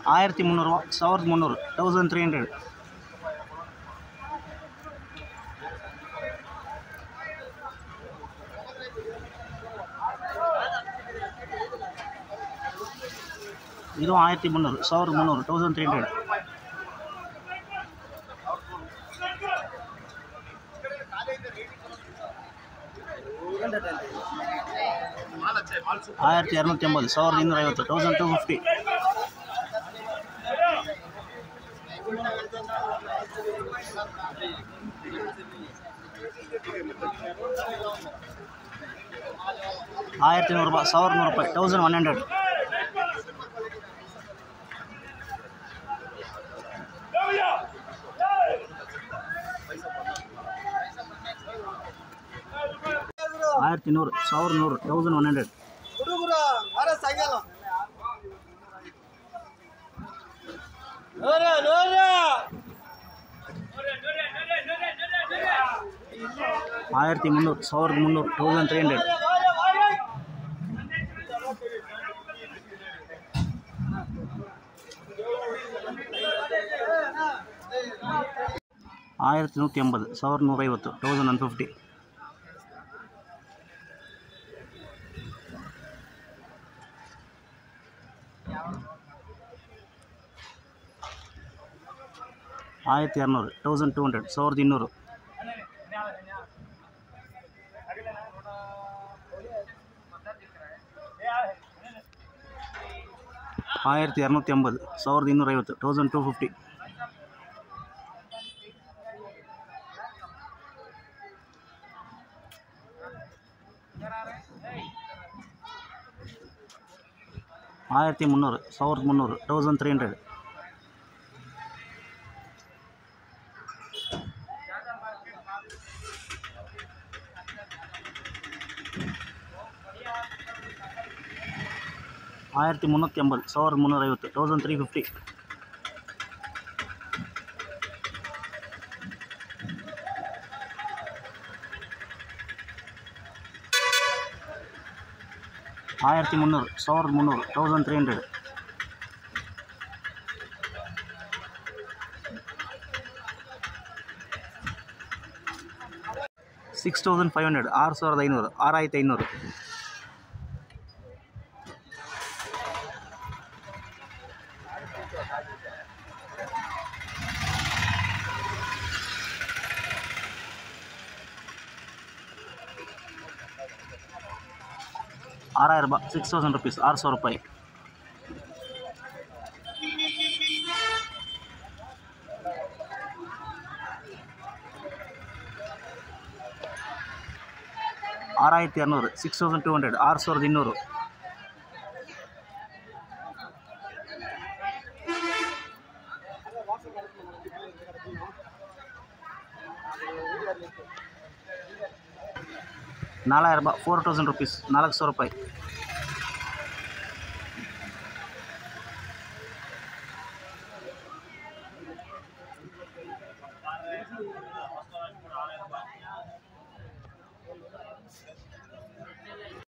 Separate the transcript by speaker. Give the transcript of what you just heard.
Speaker 1: 1300 1300 1300 ಇದು 1300 1300 1250 1250 1100 ರೂಪಾಯಿ 1100 1100 1100 1300 1300 1180 1150 1050 1200 1200 1200 1250 1250 1250 1300 1300 1300 1380 1350 1350 1300 1300 6500 6500 6500 6000 ರೂಪಾಯಿ 6000 rupees 6000 ರೂಪಾಯಿ 6200 6200 6200 4000 ರೂಪಾಯಿ 4000 rupees 4000 ರೂಪಾಯಿ